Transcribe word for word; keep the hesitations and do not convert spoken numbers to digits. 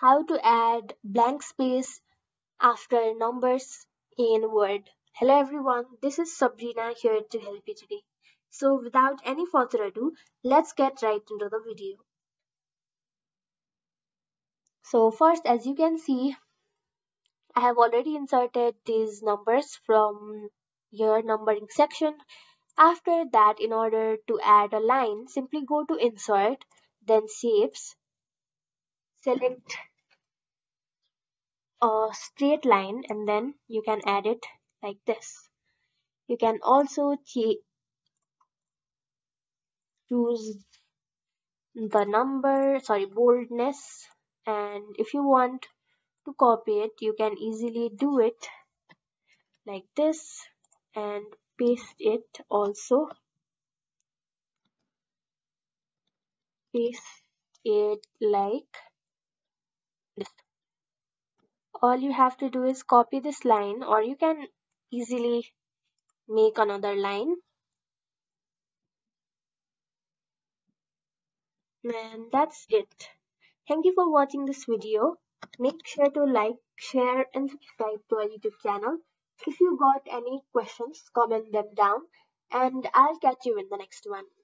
How to add blank space after numbers in Word. Hello everyone, this is Sabrina here to help you today. So without any further ado, let's get right into the video. So first, as you can see, I have already inserted these numbers from your numbering section. After that, in order to add a line, simply go to Insert, then Shapes, select a straight line, and then you can add it like this. You can also ch- choose the number, sorry, boldness, and if you want to copy it, you can easily do it like this and paste it also. Paste it like this. All you have to do is copy this line, or you can easily make another line. And that's it. Thank you for watching this video. Make sure to like, share and subscribe to our YouTube channel. If you got any questions, comment them down and I'll catch you in the next one.